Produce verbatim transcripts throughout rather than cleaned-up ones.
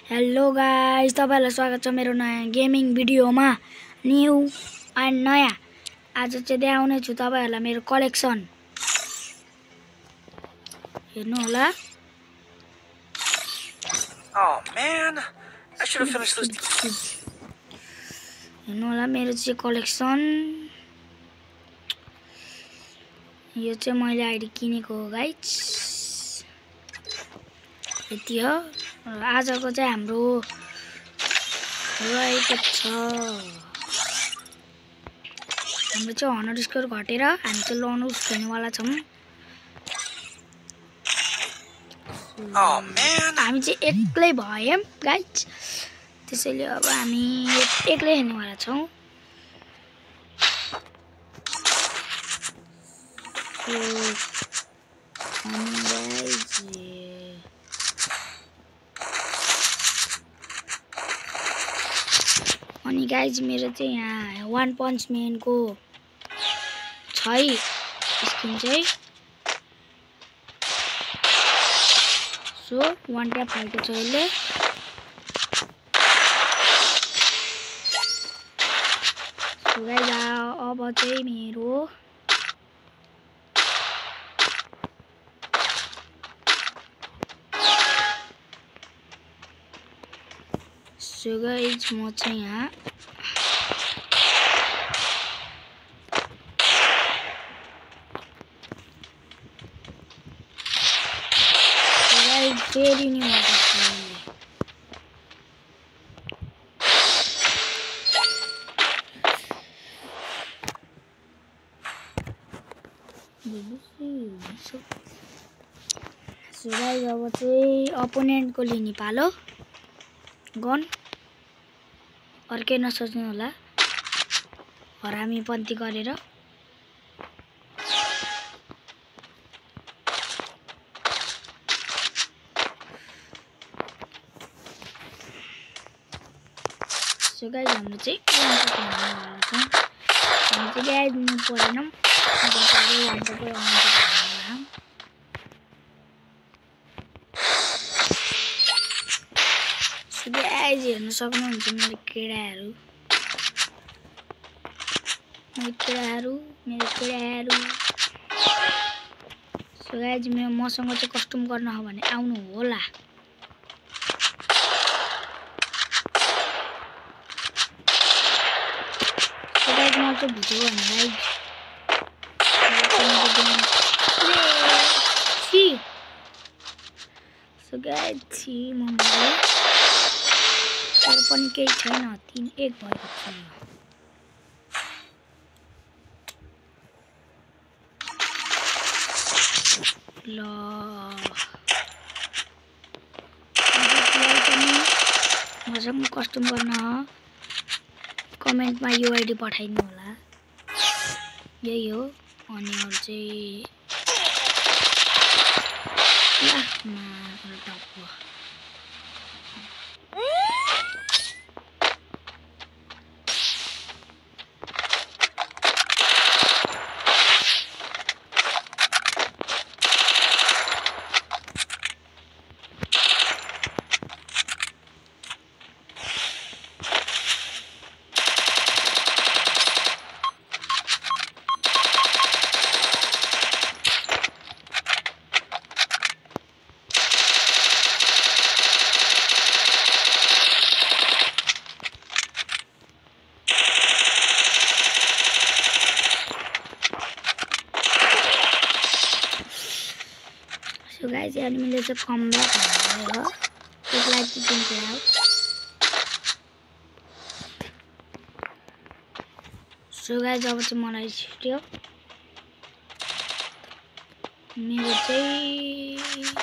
Hello guys, तपाईहरुलाई स्वागत छ मेरो नयाँ गेमिङ भिडियोमा। न्यू एन्ड नयाँ आज चाहिँ देखाउने छु तपाईहरुलाई मेरो कलेक्सन। हेर्नु होला। Oh man, I should have finished this. हेर्नु होला मेरो चाहिँ कलेक्सन। यो चाहिँ मैले आइडी किनेको हो गाइस। यति हो। आजको चाहिँ हाम्रो रहेको छ हाम्रो चाहिँ हन्ड्रेड स्कोर घटेर हामी चाहिँ लनुस खेल्नेवाला छौं। Oh man, हामी चाहिँ एक्लै भयौं गाइस, त्यसैले अब हामी एक्लै खेल्नेवाला छौं। अनि गाइस अनि गाइज मेरो चाहिँ यहाँ वन पन्च मैन को छै स्किन चाहिँ। सो वन ट्याप भएको छ यसले। सो गाइज अब चाहिँ मेरो सो गाइज म चाहिँ यहाँ फेरि नि सो गाइज अब चाहिँ अपोनेन्टको लिने पालो गन। अर्कै नसोच्नु होला हरामीपन्ती गरेर। सो गाइज हाम्रो चाहिँ हामी चाहिँ गाइदिनु परेन। सो गाइज हेर्न सक्नुहुन्छ मेरो केडाहरू मेरो केडाहरू मेरो केडाहरू सो गाइज मेरो मसँग चाहिँ कस्टम गर्न हो भने आउनु होला। सो गाइज म चाहिँ भिडियो भने गाइज सो गाइज छि म तर पनि केही छैन, तीन एक भएको छ। ल मसँग कस्टम गर्न कमेन्टमा यो आइडी पठाइदिनु होला। यही हो। अनि अरु चाहिँ सो गाइज अनि मैले चाहिँ कमब्याक भनेको हो। एक लाइक दिन्छु यार। सो गाइज अब चाहिँ मलाई छिट्यो मेरो चाहिँ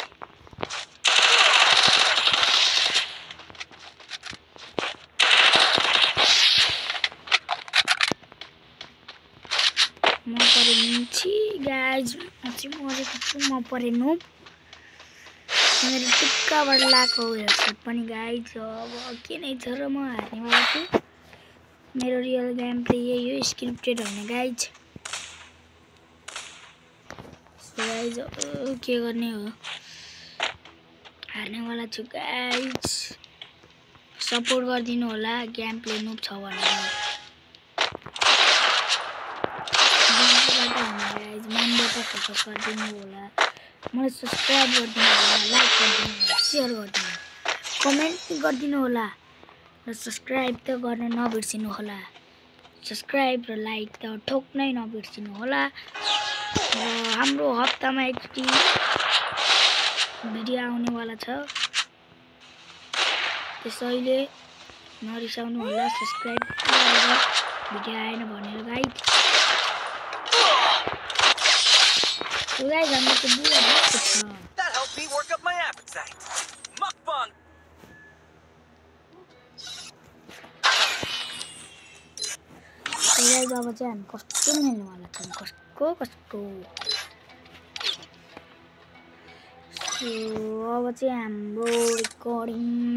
म परे छि गाइज म चाहिँ मरेको छु। म परे नुब मेरो टिक्काबाट लाएको हेडसेट पनि गाइज। अब के नै छ र म हार्नेवाला छु। मेरो रियल गेम प्ले यही हो, स्क्रिप्टेड होइन गाइज। सो गाइज के गर्ने हो, हार्नेवाला छु गाइज। सपोर्ट गरिदिनु होला गेम प्ले नुब छ भनेर गाइज मनबाट फोकस गरिदिनु होला मलाई सब्स्क्राइब गरिदिनु होला लाइक गरिदिनु होला शेयर गरिदिनु होला कमेन्ट गरिदिनु होला र सब्स्क्राइब त गर्न नबिर्सिनु होला सब्स्क्राइब र लाइक त ठोक्नै नबिर्सिनु होला र हाम्रो हप्तामा एकचोटि भिडियो आउनेवाला छ त्यसैले नरिसाउनु होला सब्स्क्राइब गरेर भिडियो आएन भनेर गाइज गाइज हाम्रो त बुढा भएको छ That helped me work up my appetite. Mukbang. Guys अब चाहिँ हामी कस्तो खेल्नुवाला छौँ कस्तो कस्तो सो अब चाहिँ हाम्रो रेकर्डिङ